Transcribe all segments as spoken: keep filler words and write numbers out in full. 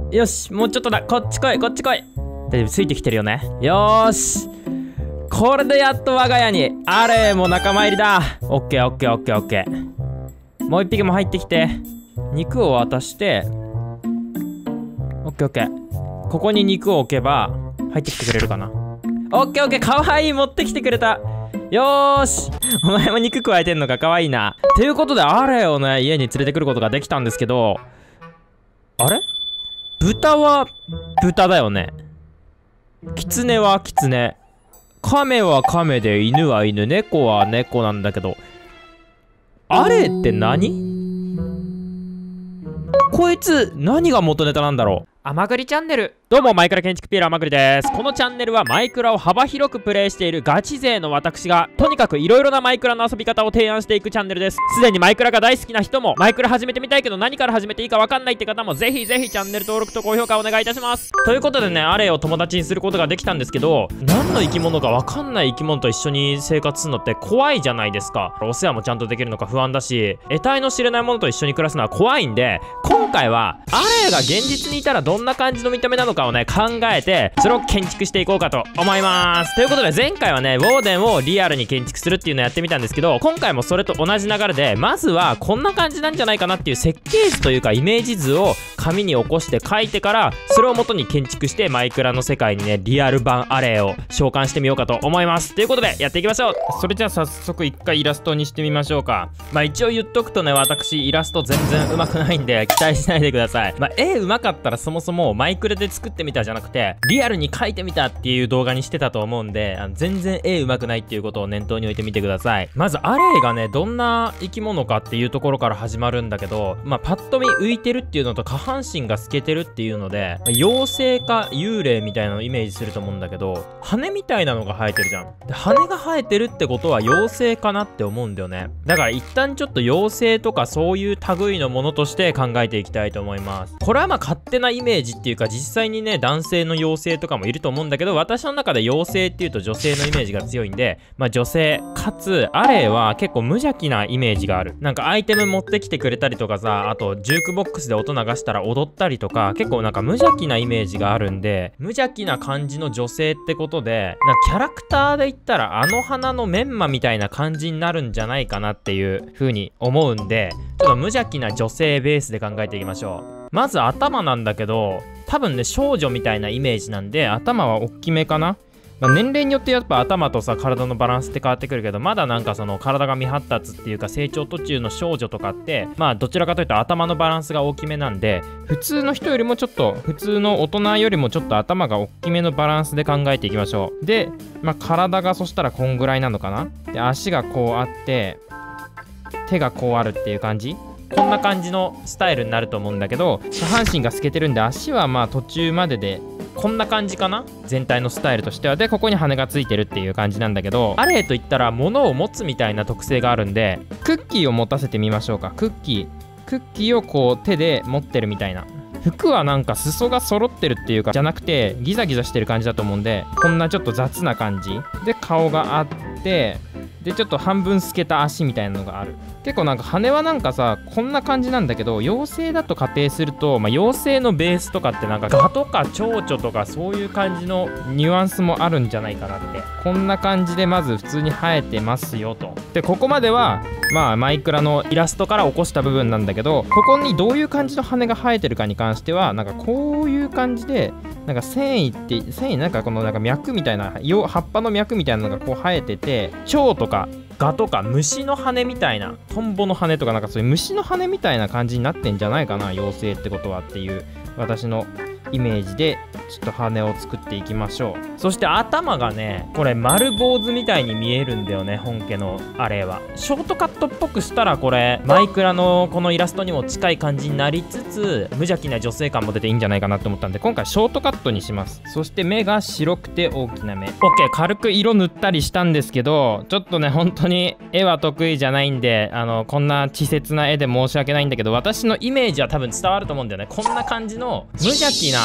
よし、もうちょっとだ。こっち来い、こっち来い。大丈夫、ついてきてるよね。よーし。これでやっと我が家にアレイも仲間入りだ。オッケーオッケーオッケーオッケー。もう一匹も入ってきて、肉を渡して、オッケーオッケー。ここに肉を置けば入ってきてくれるかな。オッケーオッケー。かわいい、持ってきてくれた。よーし、お前も肉加えてんのか、かわいいな。ということでアレイをね、家に連れてくることができたんですけど、あれ、豚は豚だよね。キツネはキツネ、カメはカメで、犬は犬、猫は猫なんだけど、アレイって何？こいつ何が元ネタなんだろう。甘栗チャンネル。どうもマイクラ建築ピエロ甘栗です。このチャンネルはマイクラを幅広くプレイしているガチ勢の私がとにかくいろいろなマイクラの遊び方を提案していくチャンネルです。すでにマイクラが大好きな人も、マイクラ始めてみたいけど何から始めていいかわかんないって方も、ぜひぜひチャンネル登録と高評価お願いいたします。ということでね、アレイを友達にすることができたんですけど、何の生き物かわかんない生き物と一緒に生活するのって怖いじゃないですか。お世話もちゃんとできるのか不安だし、得体の知れないものと一緒に暮らすのは怖いんで、今回はアレイが現実にいたらどんな感じの見た目なのかをね、考えてそれを建築していこうかと思います。ということで前回はね、ウォーデンをリアルに建築するっていうのをやってみたんですけど、今回もそれと同じ流れで、まずはこんな感じなんじゃないかなっていう設計図というかイメージ図を紙に起こして書いてから、それを元に建築してマイクラの世界にね、リアル版アレイを召喚してみようかと思います。ということでやっていきましょう。それじゃあ早速一回イラストにしてみましょうか。まあ一応言っとくとね、私イラスト全然上手くないんで期待しないでください。まあ絵上手かったらそもそもマイクラで作ってみたじゃなくてリアルに描いてみたっていう動画にしてたと思うんで、あの全然絵上手くないっていうことを念頭に置いてみてください。まずアレイがね、どんな生き物かっていうところから始まるんだけど、まあパッと見浮いてるっていうのと下半身が透けてるっていうので、妖精か幽霊みたいなのをイメージすると思うんだけど、羽みたいなのが生えてるじゃん。で羽が生えてるってことは妖精かなって思うんだよね。だから一旦ちょっと妖精とかそういう類のものとして考えていきたいと思います。これはまあ勝手なイメージっていうか、実際にね男性の妖精とかもいると思うんだけど、私の中で妖精っていうと女性のイメージが強いんで、まあ女性かつアレイは結構無邪気なイメージがある。なんかアイテム持ってきてくれたりとかさ、あとジュークボックスで音流したら踊ったりとか、結構なんか無邪気なイメージがあるんで、無邪気な感じの女性ってことで、なんかキャラクターで言ったらあの花のメンマみたいな感じになるんじゃないかなっていう風に思うんで、ちょっと無邪気な女性ベースで考えていきましょう。まず頭なんだけど、多分ね少女みたいなイメージなんで頭は大きめかな。まあ、年齢によってやっぱ頭とさ体のバランスって変わってくるけど、まだなんかその体が未発達っていうか成長途中の少女とかって、まあどちらかというと頭のバランスが大きめなんで、普通の人よりもちょっと普通の大人よりもちょっと頭が大きめのバランスで考えていきましょう。で、まあ体がそしたらこんぐらいなのかな。で足がこうあって手がこうあるっていう感じ。こんな感じのスタイルになると思うんだけど、下半身が透けてるんで足はまあ途中まででこんな感じかな、全体のスタイルとしては。でここに羽がついてるっていう感じなんだけど、アレイといったら物を持つみたいな特性があるんで、クッキーを持たせてみましょうか。クッキークッキーをこう手で持ってるみたいな。服はなんか裾が揃ってるっていうかじゃなくてギザギザしてる感じだと思うんで、こんなちょっと雑な感じで顔があって、でちょっと半分透けた足みたいなのがある。結構なんか羽はなんかさこんな感じなんだけど、妖精だと仮定すると、まあ、妖精のベースとかってなんかガとか蝶々とかそういう感じのニュアンスもあるんじゃないかなって。こんな感じでまず普通に生えてますよと。でここまではまあマイクラのイラストから起こした部分なんだけど、ここにどういう感じの羽が生えてるかに関してはなんかこういう感じで、なんか繊維って繊維なんかこのなんか脈みたいな葉っぱの脈みたいなのがこう生えてて、蝶とかガとか虫の羽みたいな、トンボの羽とかなんかそういう虫の羽みたいな感じになってんじゃないかな、妖精ってことはっていう私のイメージでちょっと羽を作っていきましょう。そして頭がねこれ丸坊主みたいに見えるんだよね、本家のアレイは。ショートカットっぽくしたらこれマイクラのこのイラストにも近い感じになりつつ、無邪気な女性感も出ていいんじゃないかなと思ったんで、今回ショートカットにします。そして目が白くて大きな目。 OK、 軽く色塗ったりしたんですけど、ちょっとね本当に絵は得意じゃないんで、あのこんな稚拙な絵で申し訳ないんだけど、私のイメージは多分伝わると思うんだよね。こんな感じの無邪気な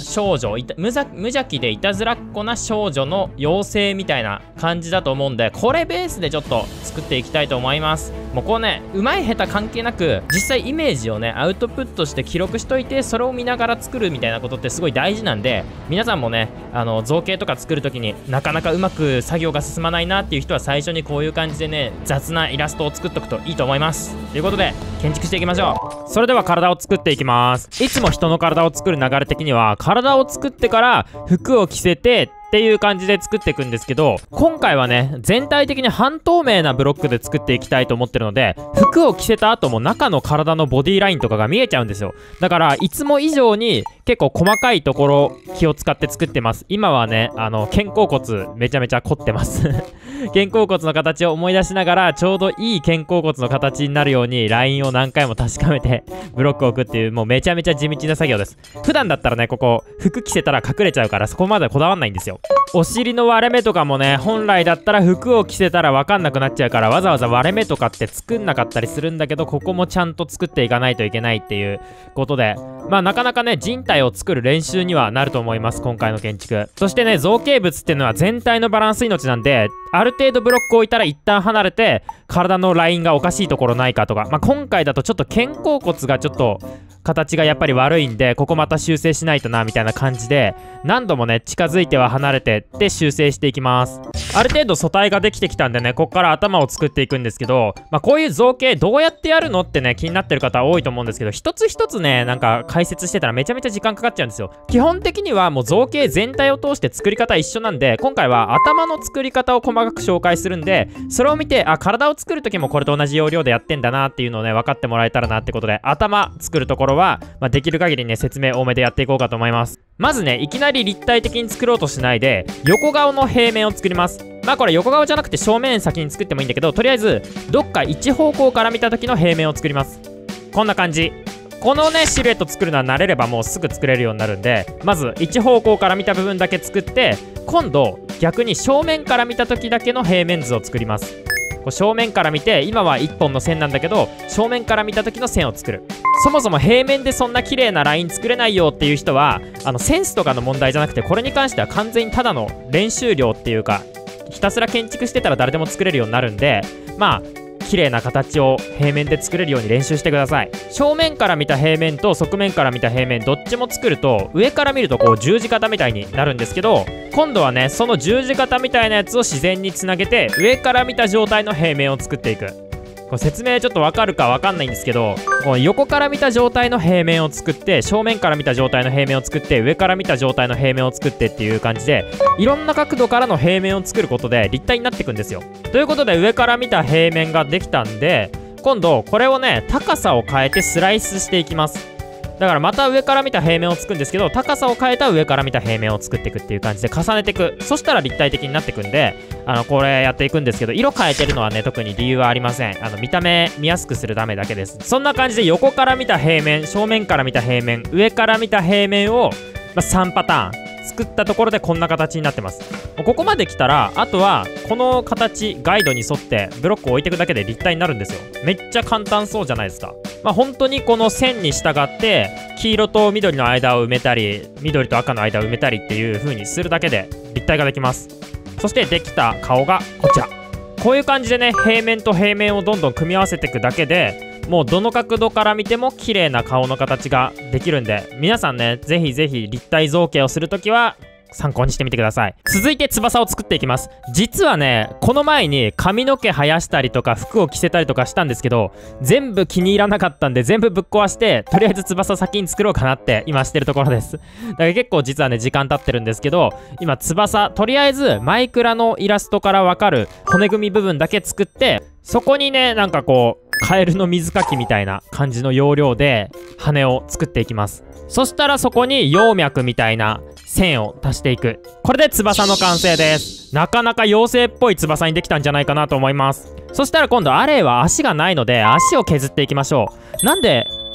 少女いた無ざ無邪気でいたずらっ子な少女の妖精みたいな感じだと思うんで、これベースでちょっと作っていきたいと思います。もうこうね、うまい下手関係なく実際イメージをねアウトプットして記録しといて、それを見ながら作るみたいなことってすごい大事なんで、皆さんもねあの造形とか作るときになかなかうまく作業が進まないなっていう人は、最初にこういう感じでね雑なイラストを作っとくといいと思います。ということで建築していきましょう。それでは体を作っていきます。いつも人の体を作る流れ的には、体を作ってから服を着せてっていう感じで作っていくんですけど、今回はね全体的に半透明なブロックで作っていきたいと思ってるので、服を着せた後も中の体のボディラインとかが見えちゃうんですよ。だからいつも以上に結構細かいところ気を使って作ってます。今はねあの肩甲骨めちゃめちゃ凝ってます肩甲骨の形を思い出しながら、ちょうどいい肩甲骨の形になるようにラインを何回も確かめてブロックを置くっていう、もうめちゃめちゃ地道な作業です。普段だったらねここ服着せたら隠れちゃうから、そこまでこだわんないんですよ。お尻の割れ目とかもね、本来だったら服を着せたら分かんなくなっちゃうから、わざわざ割れ目とかって作んなかったりするんだけど、ここもちゃんと作っていかないといけないっていうことで、まあなかなかね人体を作る練習にはなると思います、今回の建築。そしてね造形物っていうのは全体のバランス命なんで、ある程度ブロックを置いたら一旦離れて体のラインがおかしいところないかとか、まあ今回だとちょっと肩甲骨がちょっと形がやっぱり悪いんで、ここまた修正しないとなみたいな感じで、何度もね近づいては離れてって修正していきます。ある程度素体ができてきたんでね、ここから頭を作っていくんですけど、まあこういう造形どうやってやるのってね気になってる方多いと思うんですけど、一つ一つねなんか解説してたらめちゃめちゃ時間かかっちゃうんですよ。基本的にはもう造形全体を通して作り方一緒なんで、今回は頭の作り方を細かく紹介するんで、それを見てあ体を作る時もこれと同じ要領でやってんだなっていうのをね分かってもらえたらなってことで、頭作るところは、まあ、できる限りね説明多めでやっていこうかと思います。まずねいきなり立体的に作ろうとしないで、横顔の平面を作ります。まあこれ横顔じゃなくて正面先に作ってもいいんだけど、とりあえずどっか一方向から見た時の平面を作ります。こんな感じ。このねシルエット作るのは慣れればもうすぐ作れるようになるんで、まず一方向から見た部分だけ作って、今度逆に正面から見た時だけの平面図を作ります。こう正面から見て、今はいっぽんの線なんだけど、正面から見た時の線を作る。そもそも平面でそんな綺麗なライン作れないよっていう人は、あのセンスとかの問題じゃなくて、これに関しては完全にただの練習量っていうか、ひたすら建築してたら誰でも作れるようになるんで、まあ綺麗な形を平面で作れるように練習してください。正面から見た平面と側面から見た平面どっちも作ると、上から見るとこう十字型みたいになるんですけど、今度はねその十字型みたいなやつを自然につなげて、上から見た状態の平面を作っていく。これ説明ちょっとわかるかわかんないんですけど、この横から見た状態の平面を作って、正面から見た状態の平面を作って、上から見た状態の平面を作ってっていう感じで、いろんな角度からの平面を作ることで立体になっていくんですよ。ということで上から見た平面ができたんで、今度これをね高さを変えてスライスしていきます。だからまた上から見た平面を作るんですけど、高さを変えた上から見た平面を作っていくっていう感じで重ねていく。そしたら立体的になっていくんで、あのこれやっていくんですけど、色変えてるのはね特に理由はありません。あの見た目見やすくするためだけです。そんな感じで横から見た平面、正面から見た平面、上から見た平面を、まあ、さんパターン作ったところでこんな形になってます。ここまで来たらあとはこの形ガイドに沿ってブロックを置いていくだけで立体になるんですよ。めっちゃ簡単そうじゃないですか。まあ本当にこの線に従って黄色と緑の間を埋めたり、緑と赤の間を埋めたりっていう風にするだけで立体ができます。そしてできた顔がこちら。こういう感じでね平面と平面をどんどん組み合わせていくだけで、もうどの角度から見ても綺麗な顔の形ができるんで、皆さんねぜひぜひ立体造形をするときは参考にしてみてください。続いて翼を作っていきます。実はねこの前に髪の毛生やしたりとか服を着せたりとかしたんですけど、全部気に入らなかったんで全部ぶっ壊して、とりあえず翼先に作ろうかなって今してるところです。だから結構実はね時間経ってるんですけど、今翼とりあえずマイクラのイラストからわかる骨組み部分だけ作って、そこにねなんかこうカエルの水かきみたいな感じの要領で羽を作っていきます。そしたらそこに葉脈みたいな線を足していく。これで翼の完成です。なかなか妖精っぽい翼にできたんじゃないかなと思います。そしたら今度アレイは足がないので足を削っていきましょう。なんで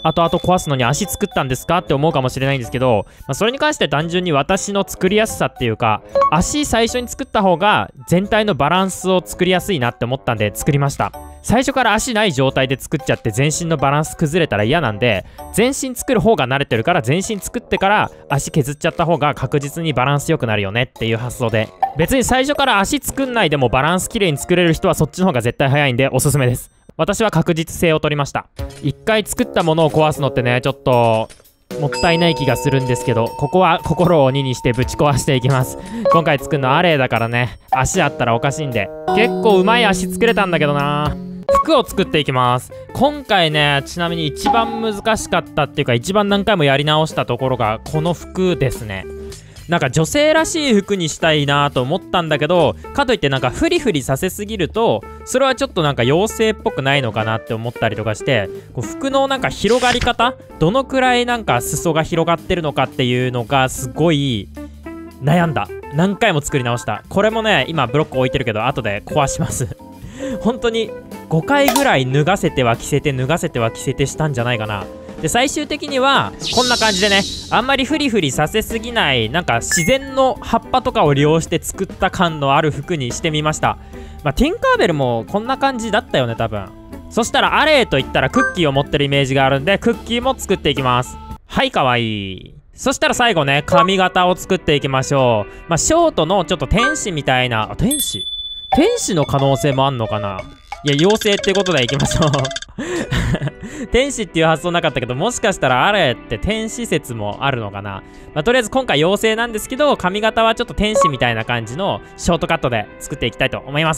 後々壊すのに足作ったんですかって思うかもしれないんですけど、まあ、それに関して単純に私の作りやすさっていうか、足最初に作った方が全体のバランスを作りやすいなって思ったんで作りました。最初から足ない状態で作っちゃって全身のバランス崩れたら嫌なんで、全身作る方が慣れてるから全身作ってから足削っちゃった方が確実にバランス良くなるよねっていう発想で、別に最初から足作んないでもバランス綺麗に作れる人はそっちの方が絶対早いんでおすすめです。私は確実性を取りました。一回作ったものを壊すのってね、ちょっともったいない気がするんですけど、ここは心を鬼にしてぶち壊していきます。今回作るのアレイだからね、足あったらおかしいんで。結構うまい足作れたんだけどな。服を作っていきます。今回ね、ちなみに一番難しかったっていうか一番何回もやり直したところがこの服ですね。なんか女性らしい服にしたいなと思ったんだけど、かといってなんかフリフリさせすぎるとそれはちょっとなんか妖精っぽくないのかなって思ったりとかして、こう服のなんか広がり方、どのくらいなんか裾が広がってるのかっていうのがすごい悩んだ。何回も作り直した。これもね、今ブロック置いてるけど後で壊します本当にごかいぐらい脱がせては着せて脱がせては着せてしたんじゃないかな。で最終的にはこんな感じでね、あんまりフリフリさせすぎない、なんか自然の葉っぱとかを利用して作った感のある服にしてみました。まあティンカーベルもこんな感じだったよね多分。そしたらアレイといったらクッキーを持ってるイメージがあるんで、クッキーも作っていきます。はい、かわいい。そしたら最後ね、髪型を作っていきましょう。まあショートのちょっと天使みたいな、あ、天使天使の可能性もあんのかな。いや、妖精ってことでいきましょう天使っていう発想なかったけど、もしかしたらあれって天使説もあるのかな。まあ、とりあえず今回妖精なんですけど、髪型はちょっと天使みたいな感じのショートカットで作っていきたいと思います。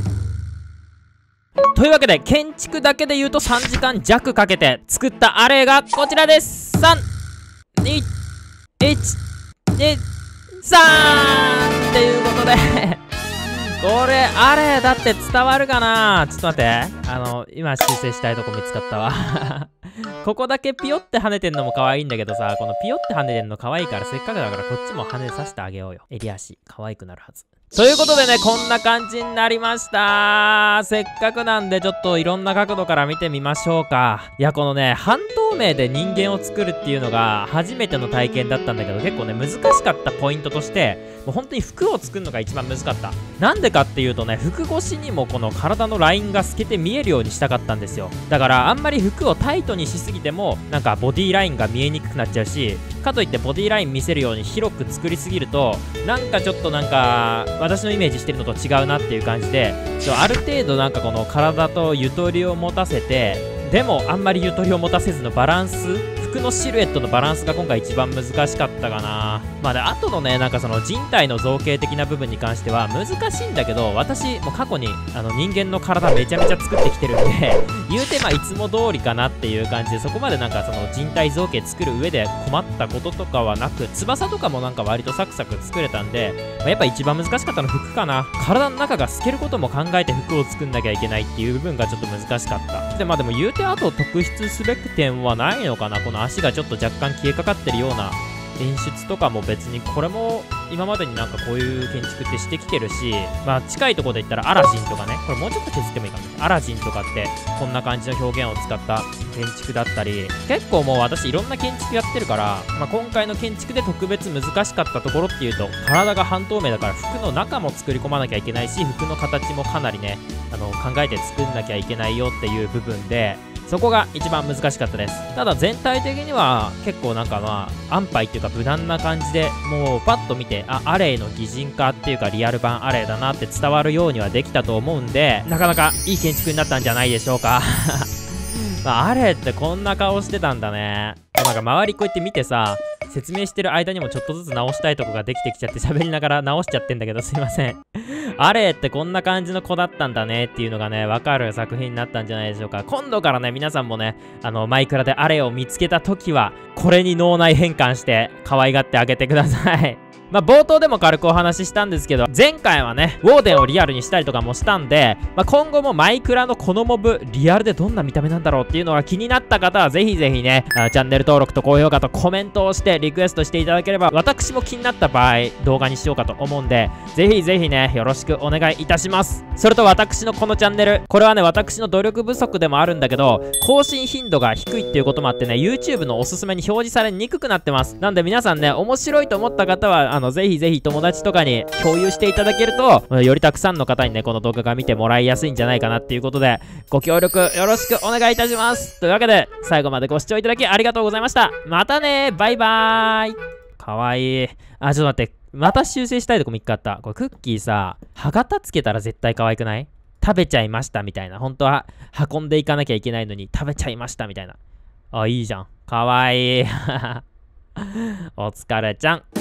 というわけで、建築だけで言うとさんじかんじゃくかけて作ったアレイがこちらです。さん、に、いち、に、さんっていうことでこれ、あれだって伝わるかな。ちょっと待って。あの、今修正したいとこ見つかったわ。ここだけピヨって跳ねてんのも可愛いんだけどさ、このピヨって跳ねてんの可愛いからせっかくだからこっちも跳ねさせてあげようよ。襟足、可愛くなるはず。ということでね、こんな感じになりました。せっかくなんでちょっといろんな角度から見てみましょうか。いや、このね、半透明で人間を作るっていうのが初めての体験だったんだけど、結構ね、難しかったポイントとして、もう本当に服を作るのが一番難かった。なんでかっていうとね、服越しにもこの体のラインが透けて見えるようにしたかったんですよ。だからあんまり服をタイトにしすぎても、なんかボディラインが見えにくくなっちゃうし、かといってボディライン見せるように広く作りすぎると、なんかちょっとなんか私のイメージしてるのと違うなっていう感じで、ある程度なんかこの体とゆとりを持たせて、でもあんまりゆとりを持たせずのバランス、服のシルエットのバランスが今回一番難しかったかな。まあで、あとのね、なんかその人体の造形的な部分に関しては難しいんだけど、私もう過去にあの人間の体めちゃめちゃ作ってきてるんで言うてまあいつも通りかなっていう感じで、そこまでなんかその人体造形作る上で困ったこととかはなく、翼とかもなんか割とサクサク作れたんで、まあ、やっぱ一番難しかったのは服かな。体の中が透けることも考えて服を作んなきゃいけないっていう部分がちょっと難しかった。でまあでも言うてあと特筆すべき点はないのかな。この足がちょっと若干消えかかってるような演出とかも別にこれも今までになんかこういう建築ってしてきてるし、まあ近いところで言ったらアラジンとかね、これもうちょっと削ってもいいかも。アラジンとかってこんな感じの表現を使った建築だったり、結構もう私いろんな建築やってるから、まあ、今回の建築で特別難しかったところっていうと、体が半透明だから服の中も作り込まなきゃいけないし、服の形もかなりねあの考えて作んなきゃいけないよっていう部分で、そこが一番難しかったです。ただ全体的には結構なんかまあ安牌っていうか無難な感じで、もうパッと見てあアレイの擬人化っていうかリアル版アレイだなって伝わるようにはできたと思うんで、なかなかいい建築になったんじゃないでしょうかまあアレイってこんな顔してたんだね。なんか周りこうやって見てさ、説明してる間にもちょっとずつ直したいとこができてきちゃって喋りながら直しちゃってんだけどすいませんあれってこんな感じの子だったんだねっていうのがね、わかる作品になったんじゃないでしょうか。今度からね、皆さんもね、あの、マイクラであれを見つけたときは、これに脳内変換して可愛がってあげてくださいまあ、冒頭でも軽くお話ししたんですけど、前回はね、ウォーデンをリアルにしたりとかもしたんで、まあ、今後もマイクラのこのモブ、リアルでどんな見た目なんだろうっていうのが気になった方は、ぜひぜひね、チャンネル登録と高評価とコメントをしてリクエストしていただければ、私も気になった場合、動画にしようかと思うんで、ぜひぜひね、よろしくお願いいたします。それと私のこのチャンネル、これはね、私の努力不足でもあるんだけど、更新頻度が低いっていうこともあってね、YouTube のおすすめに表示されにくくなってます。なんで皆さんね、面白いと思った方は、あの、ぜひぜひ友達とかに共有していただけると、よりたくさんの方にね、この動画が見てもらいやすいんじゃないかなっていうことで、ご協力よろしくお願いいたします。というわけで、最後までご視聴いただきありがとうございました。またねー、バイバーイ。かわいい。あ、ちょっと待って。また修正したいとこみっかあった。これクッキーさ、歯型つけたら絶対可愛くない？食べちゃいましたみたいな。本当は運んでいかなきゃいけないのに食べちゃいましたみたいな。あ、いいじゃん。かわいい。お疲れちゃん。